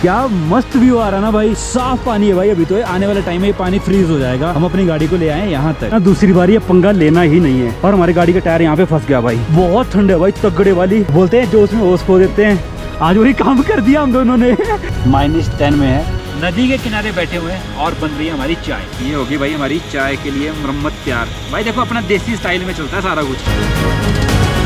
क्या मस्त व्यू आ रहा ना भाई, साफ पानी है भाई। अभी तो आने वाले टाइम में ये पानी फ्रीज हो जाएगा। हम अपनी गाड़ी को ले आए यहाँ तक ना, दूसरी बार ये पंगा लेना ही नहीं है। और हमारी गाड़ी का टायर यहाँ पे फंस गया भाई, बहुत ठंड है भाई, तगड़े वाली बोलते हैं जो उसमें होश खो देते हैं। आज वही काम कर दिया हम दोनों ने। -10 में है, नदी के किनारे बैठे हुए हैं और बन रही है हमारी चाय। ये होगी भाई हमारी चाय के लिए मुरम्मत तैयार। भाई देखो अपना देसी स्टाइल में चलता है सारा कुछ।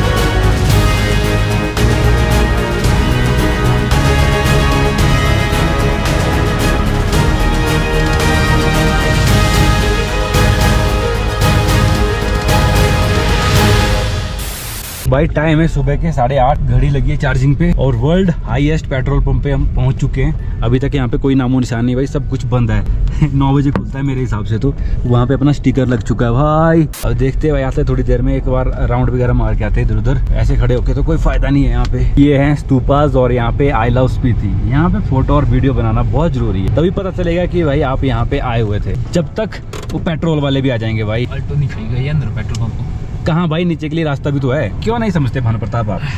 भाई टाइम है सुबह के 8:30, घड़ी लगी है चार्जिंग पे और वर्ल्ड हाईएस्ट पेट्रोल पंप पे हम पहुंच चुके हैं। अभी तक यहाँ पे कोई नामो निशान नहीं भाई, सब कुछ बंद है। 9 बजे खुलता है मेरे हिसाब से, तो वहाँ पे अपना स्टिकर लग चुका है भाई। अब देखते हैं भाई, आते थोड़ी देर में एक बार राउंड वगैरह मार के आते हैं इधर उधर। ऐसे खड़े होके तो कोई फायदा नहीं है यहाँ पे। ये है स्तूपास और यहाँ पे आई लव स्पीति। यहाँ पे फोटो और वीडियो बनाना बहुत जरूरी है, तभी पता चलेगा कि भाई आप यहाँ पे आए हुए थे। जब तक वो पेट्रोल वाले भी आ जाएंगे भाई। अल्टो निकल गई अंदर पेट्रोल पंप। कहाँ भाई, नीचे के लिए रास्ता भी तो है, क्यों नहीं समझते भानु प्रताप आप।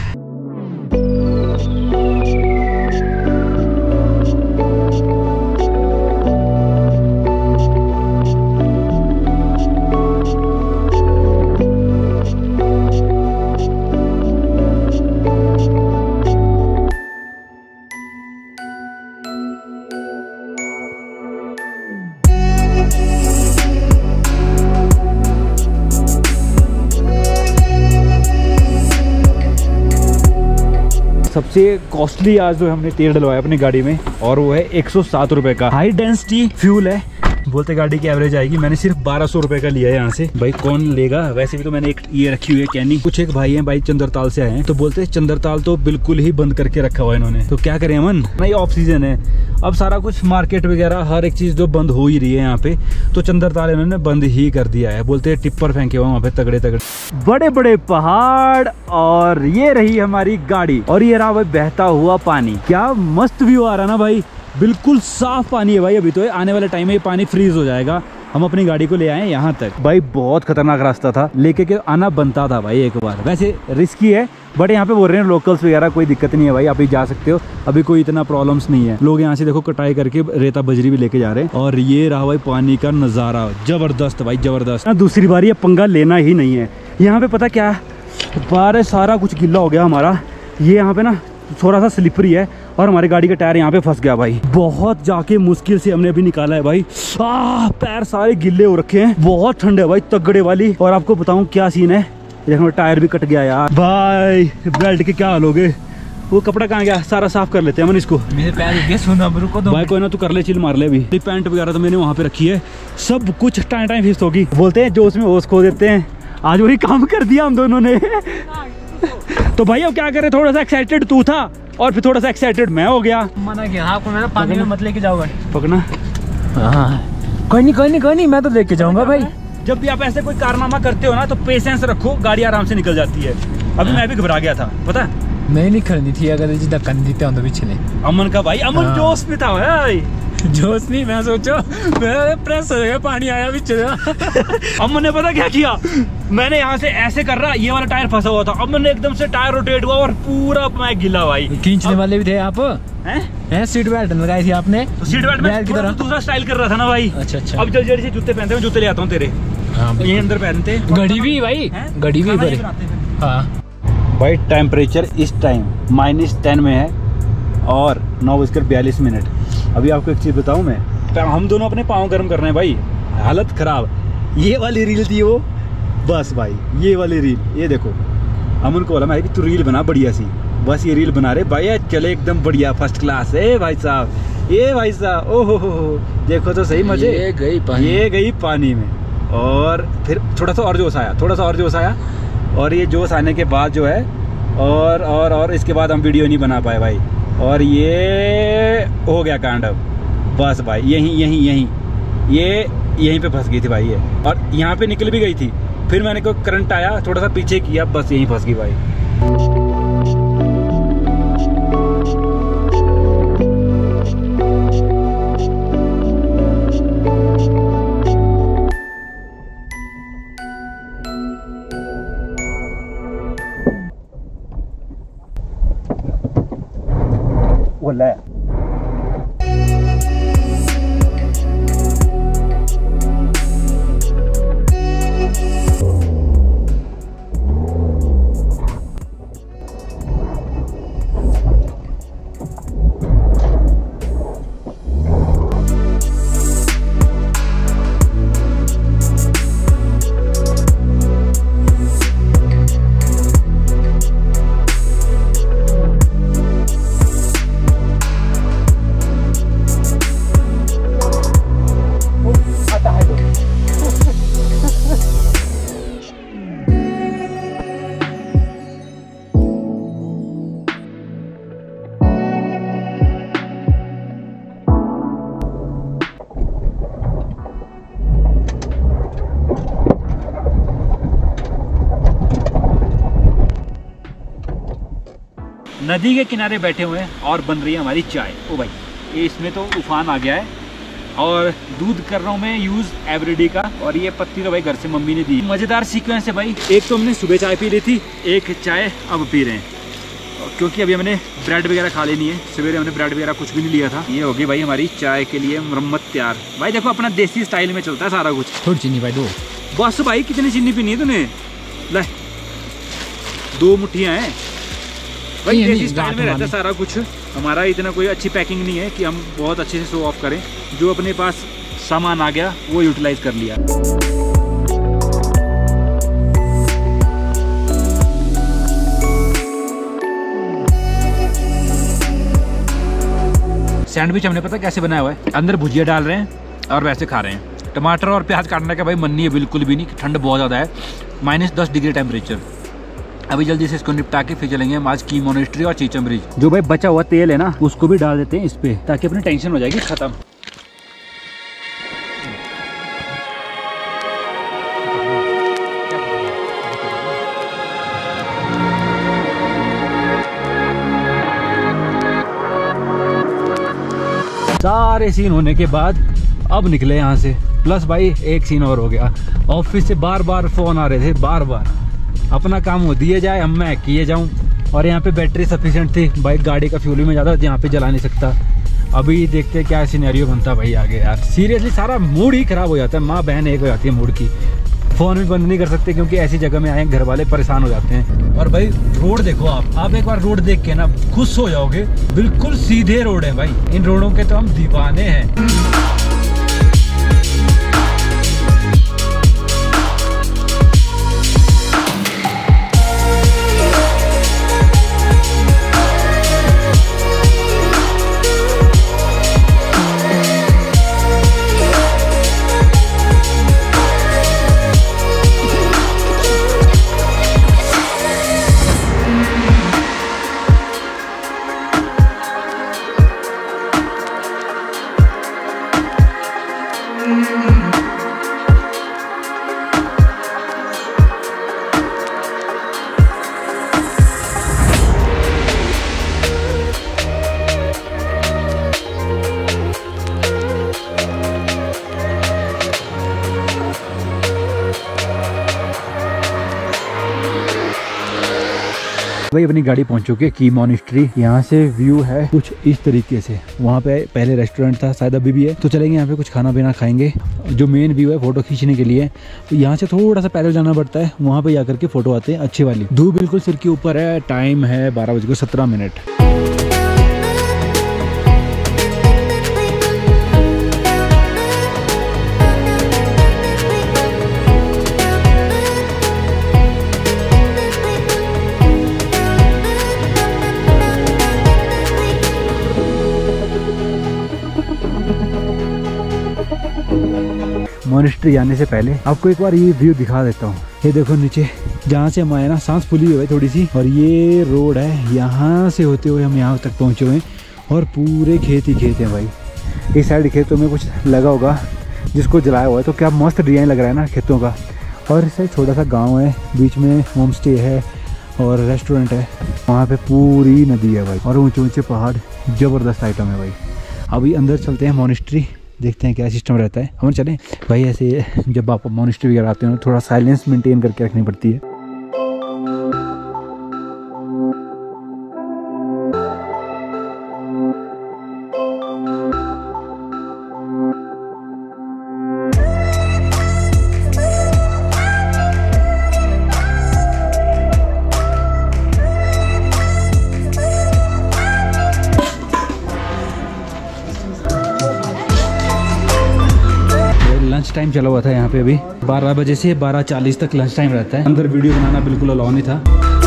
सबसे कॉस्टली आज जो हमने तेल डलवाया अपनी गाड़ी में, और वो है 107 रुपए का। हाई डेंसिटी फ्यूल है, बोलते गाड़ी की एवरेज आएगी। मैंने सिर्फ 1200 रुपए का लिया है यहाँ से। भाई कौन लेगा, वैसे भी तो मैंने एक ये रखी हुई है कैनी। कुछ एक भाई हैं भाई चंद्रताल से आए हैं, तो बोलते हैं चंद्रताल तो बिल्कुल ही बंद करके रखा हुआ है इन्होंने। तो क्या करें अमन, नहीं ऑफ सीजन है, अब सारा कुछ मार्केट वगैरह हर एक चीज जो बंद हो ही रही है यहाँ पे, तो चंद्रताल इन्होंने बंद ही कर दिया है। बोलते हैं टिप्पर फेंके हुए वहाँ पे तगड़े तगड़े बड़े बड़े पहाड़, और ये रही हमारी गाड़ी, और ये रहा भाई बहता हुआ पानी। क्या मस्त व्यू आ रहा ना भाई, बिल्कुल साफ पानी है भाई। अभी तो आने वाले टाइम में ये पानी फ्रीज हो जाएगा। हम अपनी गाड़ी को ले आए यहाँ तक। भाई बहुत खतरनाक रास्ता था, लेके के आना बनता था भाई एक बार। वैसे रिस्की है, बट यहाँ पे बोल रहे हैं लोकल्स वगैरह कोई दिक्कत नहीं है भाई, आप ही जा सकते हो, अभी कोई इतना प्रॉब्लम्स नहीं है। लोग यहाँ से देखो कटाई करके रेता बजरी भी लेके जा रहे हैं। और ये रहा भाई पानी का नज़ारा, जबरदस्त भाई जबरदस्त। दूसरी बार ये पंगा लेना ही नहीं है। यहाँ पे पता क्या, बारे सारा कुछ गिल्ला हो गया हमारा। ये यहाँ पे ना थोड़ा सा स्लिपरी है, और हमारी गाड़ी का टायर यहाँ पे फंस गया भाई। बहुत जाके मुश्किल से हमने अभी निकाला है भाई। पैर सारे गिल्ले हो रखे हैं, बहुत ठंड है भाई तगड़े वाली। और आपको बताऊं क्या सीन है, देखो टायर भी कट गया यार भाई। बेल्ट के क्या हाल हो गए। वो कपड़ा कहाँ गया, सारा साफ कर लेते हैं हम इसको। मेरे पैर सुना रुको भाई कोई ना, तू कर ले, चिल मार ले। अभी पैंट वगैरह तो मैंने वहाँ पे रखी है, सब कुछ टाइम फिस्ट होगी। बोलते हैं जो उसमें होश खो देते हैं, आज वही काम कर दिया हम दोनों ने। तो भाई अब क्या करे, थोड़ा सा एक्साइटेड तू था और फिर थोड़ा सा एक्साइटेड मैं हो गया। मना किया आपको मैंने, पानी में मत लेके जाओगे। पकना। हाँ कोई नहीं, मैं तो लेके जाऊंगा भाई। जब भी आप ऐसे कोई कारनामा करते हो ना, तो पेशेंस रखो, गाड़ी आराम से निकल जाती है। अभी मैं भी घबरा गया था, पता है नहीं खरीदी थी, अगर धक्का नहीं देते तो पिछले अमन का भाई, अमन जोश में था भाई। जोश नहीं, मैं सोचो प्रेस हो गया, पानी आया भी चला। अमन ने पता क्या किया, मैंने यहाँ से ऐसे कर रहा, ये वाला टायर फंसा हुआ था। अमन ने एकदम से टायर रोटेट हुआ और पूरा मैं गिला भाई। खींचने वाले भी थे आप हैं? सीट बेल्ट लगाई थी आपने? तो सीट बेल्ट में की तरह दूसरा स्टाइल कर रहा था ना भाई। अच्छा। अब जल्दी जल्दी से जूते पहनते हैं, जूते ले आता हूँ तेरे। हाँ ये अंदर पहनते। घड़ी भी भाई, घड़ी भी। हाँ भाई टेम्परेचर इस टाइम -10 में है और 9:42। अभी आपको एक चीज़ बताऊं मैं, हम दोनों अपने पाँव गर्म कर रहे हैं भाई, हालत ख़राब। ये वाली रील थी वो, बस भाई ये वाली रील, ये देखो। अमन को बोला मैं कि तू रील बना बढ़िया सी, बस ये रील बना रहे भाई, चले एकदम बढ़िया फर्स्ट क्लास है भाई साहब। ये भाई साहब ओहो हो, देखो तो सही मजे। ये गई पानी में, और फिर थोड़ा सा और जोश आया, और ये जोश आने के बाद जो है और इसके बाद हम वीडियो नहीं बना पाए भाई, और ये हो गया कांड। अब बस भाई यहीं पे फंस गई थी भाई ये, और यहाँ पे निकल भी गई थी। फिर मैंने को करंट आया, थोड़ा सा पीछे किया, बस यहीं फंस गई भाई। नदी के किनारे बैठे हुए हैं और बन रही है हमारी चाय। ओ भाई ये इसमें तो उफान आ गया है। और दूध कर रहा हूँ मैं यूज़ एवरीडे का, और ये पत्ती तो भाई घर से मम्मी ने दी। मज़ेदार सीक्वेंस है भाई। एक तो हमने सुबह चाय पी ली थी, एक चाय अब पी रहे हैं, क्योंकि अभी हमने ब्रेड वगैरह खा लेनी है। सवेरे हमने ब्रेड वगैरह कुछ भी नहीं लिया था। ये होगी भाई हमारी चाय के लिए मुरम्मत तैयार। भाई देखो अपना देसी स्टाइल में चलता है सारा कुछ। थोड़ी चीनी भाई दो। बस भाई कितनी चीनी पीनी है तूने? ले 2 मुट्ठियाँ हैं भाई। देसी स्टाइल में रहता है सारा कुछ। हमारा इतना कोई अच्छी पैकिंग नहीं है कि हम बहुत अच्छे से शो ऑफ करें। जो अपने पास सामान आ गया वो यूटिलाइज कर लिया। सैंडविच हमने पता कैसे बनाया हुआ है, अंदर भुजिया डाल रहे हैं और वैसे खा रहे हैं। टमाटर और प्याज काटने का भाई मन नहीं है बिल्कुल भी नहीं, ठंड बहुत ज़्यादा है, -10 डिग्री टेम्परेचर। अभी जल्दी से इसको निपटा के फिर चलेंगे हम आज की मोनेस्ट्री और चीचम ब्रिज। जो भाई बचा हुआ तेल है ना उसको भी डाल देते हैं इस पे, ताकि अपनी टेंशन हो जाएगी खत्म। सारे सीन होने के बाद अब निकले यहाँ से। प्लस भाई एक सीन और हो गया, ऑफिस से बार बार फोन आ रहे थे, बार बार अपना काम हो दिए जाए, हम मैं किए जाऊं। और यहाँ पे बैटरी सफिशिएंट थी, बाइक गाड़ी का फ्यूल में ज़्यादा यहाँ पे जला नहीं सकता। अभी देखते क्या सिनेरियो बनता भाई आगे यार। सीरियसली सारा मूड ही खराब हो जाता है, माँ बहन एक हो जाती है मूड की। फ़ोन भी बंद नहीं कर सकते क्योंकि ऐसी जगह में आए घर वाले परेशान हो जाते हैं। और भाई रोड देखो आप एक बार रोड देख के ना खुश हो जाओगे। बिल्कुल सीधे रोड है भाई, इन रोडों के तो हम दीवाने हैं। भाई अपनी गाड़ी पहुंच चुकी है की मोनेस्ट्री। यहाँ से व्यू है कुछ इस तरीके से। वहाँ पे पहले रेस्टोरेंट था, शायद अभी भी है, तो चलेंगे यहाँ पे कुछ खाना पीना खाएंगे। जो मेन व्यू है फोटो खींचने के लिए, तो यहाँ से थोड़ा सा पैदल जाना पड़ता है, वहाँ पे जाकर के फोटो आते हैं अच्छी वाली। धूप बिल्कुल सिर के ऊपर है, टाइम है 12:17। मोनेस्ट्री जाने से पहले आपको एक बार ये व्यू दिखा देता हूँ। ये देखो नीचे जहाँ से हम आए ना, सांस फूली हुई है थोड़ी सी। और ये रोड है, यहाँ से होते हुए हम यहाँ तक पहुँचे हुए हैं। और पूरे खेत ही खेत हैं भाई। इस साइड खेतों में कुछ लगा होगा जिसको जलाया हुआ है, तो क्या मस्त डिजाइन लग रहा है ना खेतों का। और इस साइड छोटा सा गाँव है, बीच में होम स्टे है और रेस्टोरेंट है। वहाँ पे पूरी नदी है भाई और ऊँचे ऊँचे पहाड़। ज़बरदस्त आइटम है भाई। अभी अंदर चलते हैं मोनेस्ट्री, देखते हैं क्या सिस्टम रहता है। हम चलें भाई। ऐसे जब आप मोनेस्ट्री वगैरह आते हो थोड़ा साइलेंस मेंटेन करके रखनी पड़ती है। लंच टाइम चला हुआ था यहाँ पे। अभी 12 बजे से 12:40 तक लंच टाइम रहता है। अंदर वीडियो बनाना बिल्कुल अलाउ नहीं था।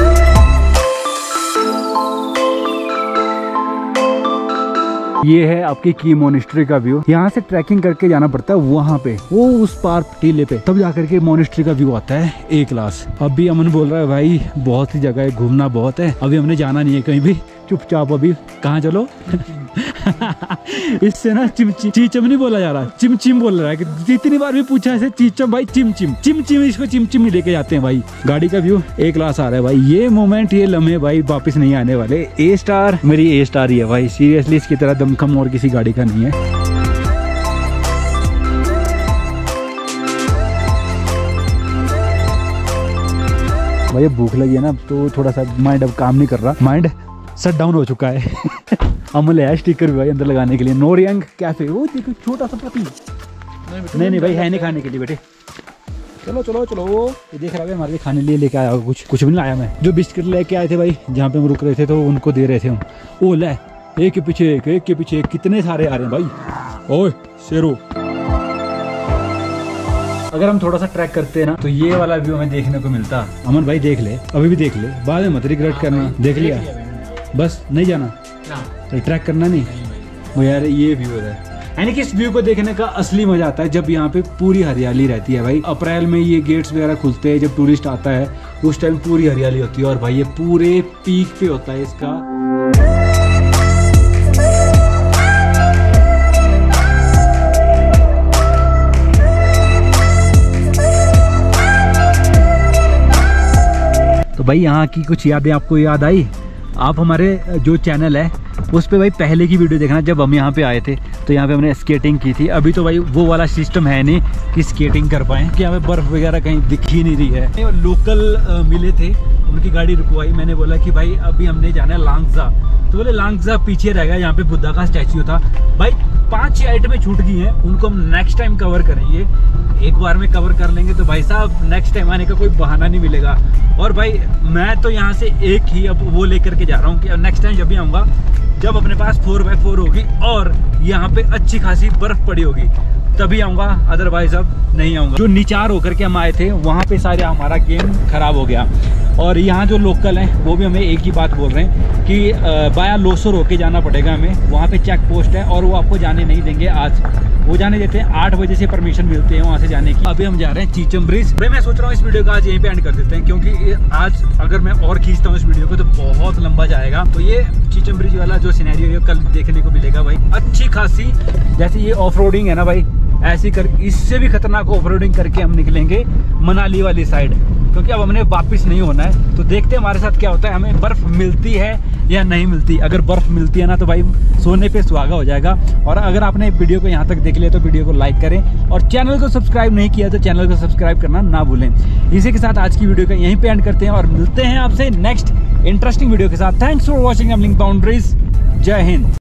ये है आपकी की मोनेस्ट्री का व्यू। यहाँ से ट्रैकिंग करके जाना पड़ता है वहाँ पे, वो उस पार टीले पे, तब जाकर के मोनेस्ट्री का व्यू आता है ए क्लास। अभी अमन बोल रहा है भाई बहुत सी जगह है, घूमना बहुत है, अभी हमने जाना नहीं है कहीं भी, चुपचाप अभी कहाँ चलो इससे ना चीचम नहीं बोला जा रहा, चिमचिम बोल रहा है कि जितनी बार भी पूछा ऐसे चीचम भाई, चिमचिम इसको चिमचिम ही लेके जाते हैं भाई। गाड़ी का व्यू ए क्लास आ रहा है भाई। ये मोमेंट, ये लम्हे भाई वापस नहीं आने वाले। ए स्टार मेरी ए स्टार ही है भाई, सीरियसली इसकी तरह दमखम और किसी गाड़ी का नहीं है। भाई भूख लगी है ना तो थोड़ा सा माइंड अब काम नहीं कर रहा, माइंड शट डाउन हो चुका है। अमल है स्टिकर भी भाई अंदर लगाने के लिए। नोरियंग कैफे, वो देखो छोटा सा पति। नहीं भाई है नहीं खाने के लिए बेटे। चलो चलो चलो, ये देख रहा है हमारे लिए खाने लिए लेके आया होगा कुछ भी नहीं लाया मैं। जो बिस्किट लेके आए थे भाई जहाँ पे हम रुक रहे थे तो उनको दे रहे थे हम। ओ ले, एक के पीछे एक कितने सारे आ रहे हैं भाई। ओए शेरो, अगर हम थोड़ा सा ट्रैक करते हैं ना तो ये वाला व्यू हमें देखने को मिलता। अमन भाई देख ले, अभी भी देख ले, बाद में मत रिग्रेट करना। देख लिया बस, नहीं जाना तो ट्रैक करना नहीं। वो यार ये व्यू है, यानी कि इस व्यू को देखने का असली मजा आता है जब यहाँ पे पूरी हरियाली रहती है भाई। अप्रैल में ये गेट्स वगैरह खुलते हैं, जब टूरिस्ट आता है उस टाइम पूरी हरियाली होती है। और भाई ये पूरे पीक पे होता है इसका। तो भाई यहाँ की कुछ यादें आपको याद आई? आप हमारे जो चैनल है उस पे भाई पहले की वीडियो देखना, जब हम यहाँ पे आए थे तो यहाँ पे हमने स्केटिंग की थी। अभी तो भाई वो वाला सिस्टम है नहीं कि स्केटिंग कर पाएँ, कि यहाँ पे बर्फ़ वगैरह कहीं दिख ही नहीं रही है। लोकल मिले थे, उनकी गाड़ी रुकवाई। मैंने बोला कि भाई अभी हमने जाना है लांगजा, तो बोले लांगजा पीछे रहेगा, यहाँ पे बुद्धा का स्टैचू था। भाई 5-6 आइटमें छूट गई हैं, उनको हम नेक्स्ट टाइम कवर करेंगे। एक बार में कवर कर लेंगे तो भाई साहब नेक्स्ट टाइम आने का कोई बहाना नहीं मिलेगा। और भाई मैं तो यहाँ से एक ही अब वो लेकर के जा रहा हूँ कि नेक्स्ट टाइम जब भी आऊँगा, जब अपने पास 4x4 होगी और यहाँ पे अच्छी खासी बर्फ पड़ी होगी तभी आऊँगा, अदरवाइज अब नहीं आऊँगा। जो निचार होकर के हम आए थे वहाँ पे सारे हमारा गेम खराब हो गया। और यहाँ जो लोकल हैं वो भी हमें एक ही बात बोल रहे हैं कि बाया लोसर होके जाना पड़ेगा हमें, वहाँ पे चेक पोस्ट है और वो आपको जाने नहीं देंगे। आज वो जाने देते हैं, 8 बजे से परमिशन मिलते हैं वहाँ से जाने की। अभी हम जा रहे हैं चीचम ब्रिज। भाई मैं सोच रहा हूँ इस वीडियो का आज यहीं पे एंड कर देते हैं, क्योंकि आज अगर मैं और खींचता हूँ इस वीडियो को तो बहुत लंबा जाएगा। तो ये चीचम ब्रिज वाला जो सिनेरियो है कल देखने को मिलेगा भाई। अच्छी खासी जैसे ये ऑफ रोडिंग है ना भाई, ऐसी कर इससे भी खतरनाक ऑफ रोडिंग करके हम निकलेंगे मनाली वाली साइड, क्योंकि अब हमने वापस नहीं होना है। तो देखते हैं हमारे साथ क्या होता है, हमें बर्फ़ मिलती है या नहीं मिलती। अगर बर्फ़ मिलती है ना तो भाई सोने पे सुहागा हो जाएगा। और अगर आपने वीडियो को यहाँ तक देख लिया तो वीडियो को लाइक करें, और चैनल को सब्सक्राइब नहीं किया तो चैनल को सब्सक्राइब करना ना भूलें। इसी के साथ आज की वीडियो का यहीं पे एंड करते हैं और मिलते हैं आपसे नेक्स्ट इंटरेस्टिंग वीडियो के साथ। Thanks for watching rambling boundaries. जय हिंद।